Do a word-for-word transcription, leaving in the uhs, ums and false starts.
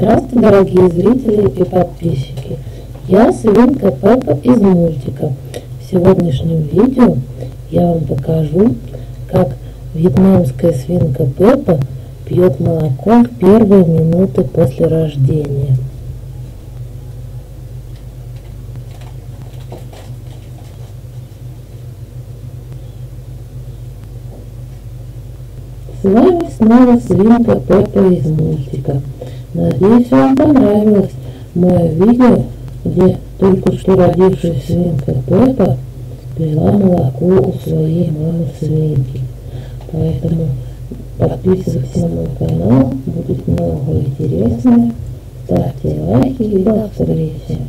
Здравствуйте, дорогие зрители и подписчики! Я свинка Пеппа из мультика. В сегодняшнем видео я вам покажу, как вьетнамская свинка Пеппа пьет молоко в первые минуты после рождения. С вами снова свинка Пеппа из мультика. Надеюсь, вам понравилось мое видео, где только что родившаяся свинка Пеппа пила молоко у своей мамы свинки. Поэтому подписывайтесь на мой канал, будет много интересного. Ставьте лайки и до встречи.